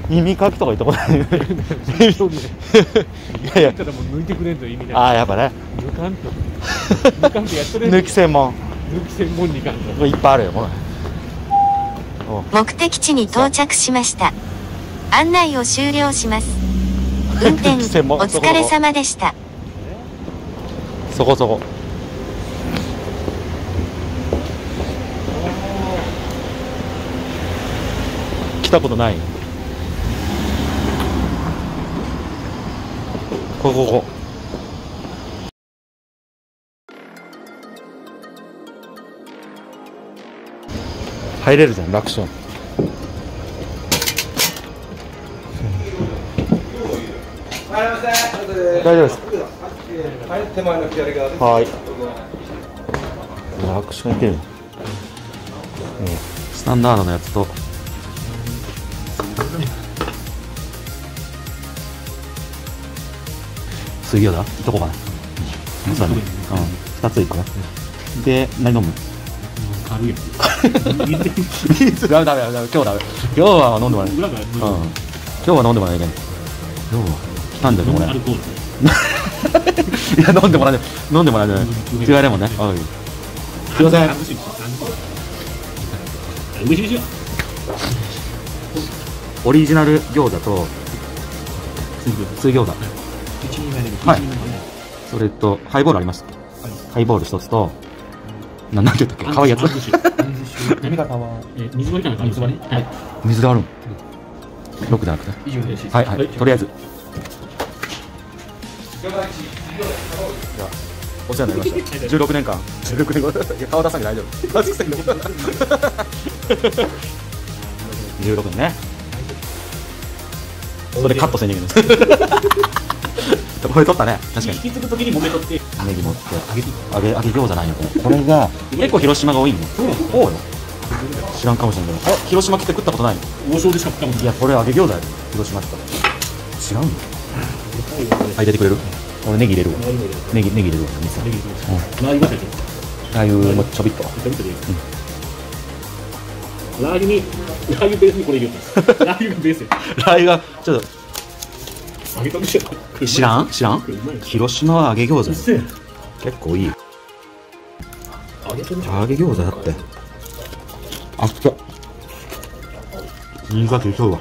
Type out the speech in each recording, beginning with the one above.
耳かきとか言ったことない。いやいや、 ただもう抜いてくれんと意味ない。 ああ、やっぱね。 抜かんとやっとれん。 抜き専門。 抜き専門にいかんと。 いっぱいあるよ、これ。 目的地に到着しました。案内を終了します。運転お疲れ様でした。 そこそこ。来たことない。ここ。入れるじゃん、楽勝。大丈夫です。 はい、手前の左側です。 はい。楽勝いける。スタンダードのやつと。水餃子いっとこうかな。2ついくね。で、何飲む？ 軽いよ。 水ダメ。今日ダメ。今日は飲んでもらえない。今日は飲んでもらえない。今日は来たんだよこれ。 アルコール。 いや飲んでもらえない。違いだもんね。すいません。オリジナル餃子と水餃子。はい。それとハイボールあります。ハイボール一つとなんて言ったっけ？可愛いやつ。 何が水割りかな？水割り？はい。 水があるん。6じゃなくて。はい。とりあえず。お世話になりました。16年間。顔出さなきゃ大丈夫。16年ね。それカットせんねんけど。これ取ったね。確かに。 引き継ぐときに揉めとって。 ネギ持って揚げ餃子ないのこれ。これが結構広島が多いの。多いの？知らんかもしれないけど。広島来て食ったことないの？ 王将でしか食ったことない。 いやこれ揚げ餃子やで。広島来たら。違うの？入れてくれる？俺ネギ入れるわ。ネギ入れるわ。 ラー油が入ってる。 ラー油もちょびっと。 ラー油ベースにこれ入れてる。ラー油がベースや。 ラー油がちょっと揚げたくしよう。 知らん？広島は揚げ餃子。結構いい。揚げ餃子だって。あっつ。苦手そうだ。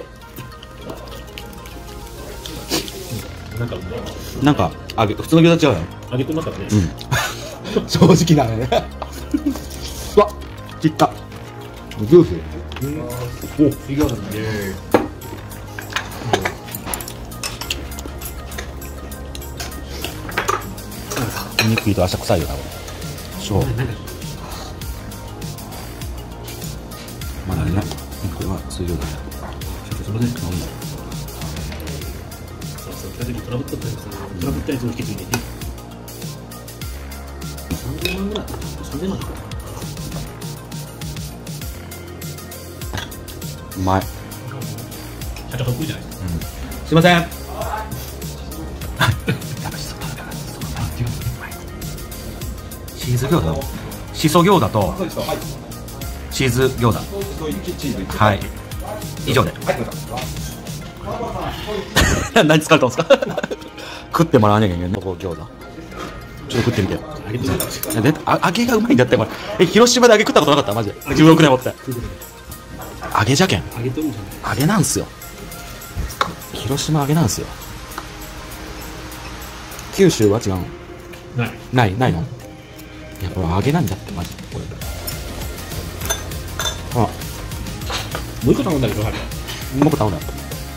なんか普通の餃子違うよ。 揚げてますからね。 正直だね。うわ、切った。ジュース。 お、いかがですね。 肉入れと明日臭いよなこれ。そう。まだね。これは水餃子だ。それで飲んだ。 トラブったやつを引き継いでね。3000万ぐらい。3000万。 うまい。 社長得意じゃないですか。 すいません。チーズ餃子。しそ餃子とチーズ餃子。はい。以上で。何使うとんですか？食ってもらわなきゃいけないね。ここ餃子。ちょっと食ってみて。揚げがうまいんだってこれ。広島で揚げ食ったことなかったマジで。16年持って。揚げじゃけん。揚げなんすよ。広島揚げなんすよ。九州は違うの？ないの？いやこれ揚げなんだってマジで。これ。あ、 もう一個頼んだけどあれ。 もう一個頼んだ。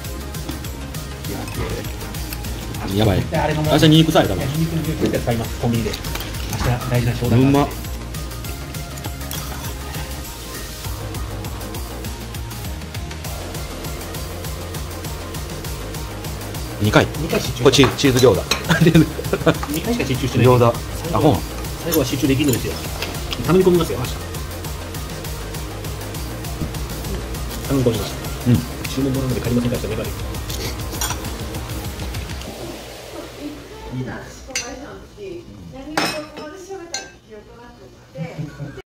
やばい。明日ニンニク臭いだろ。 ニンニクの絶対使います。コンビニで。明日大事な商談。 うまっ。2回。これチーズ餃子。 2回しか集中してない。 餃子。あ、ほん。 最後は集中できるんですよ。頼み込みますよ。明日。頼み込みます。注文ものまで借りませんから、粘り。